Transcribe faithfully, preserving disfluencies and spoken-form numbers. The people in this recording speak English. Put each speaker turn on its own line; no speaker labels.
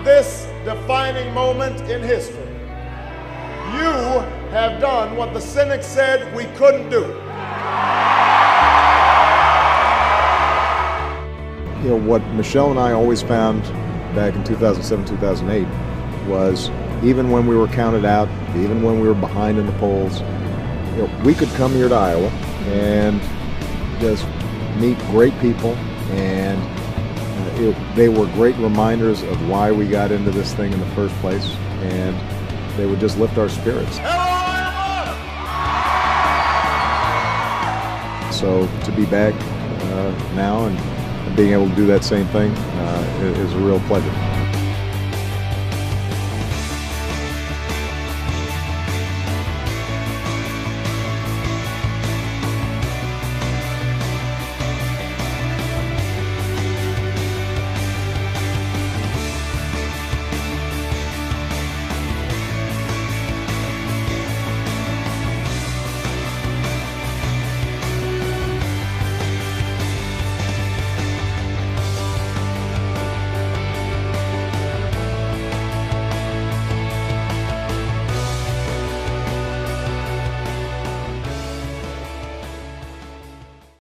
at this defining moment in history, you have done what the cynics said we couldn't do.
You know, what Michelle and I always found back in two thousand seven, two thousand eight was even when we were counted out, even when we were behind in the polls, you know, we could come here to Iowa and just meet great people, and uh, it, they were great reminders of why we got into this thing in the first place, and they would just lift our spirits. So to be back uh, now and being able to do that same thing uh, is a real pleasure.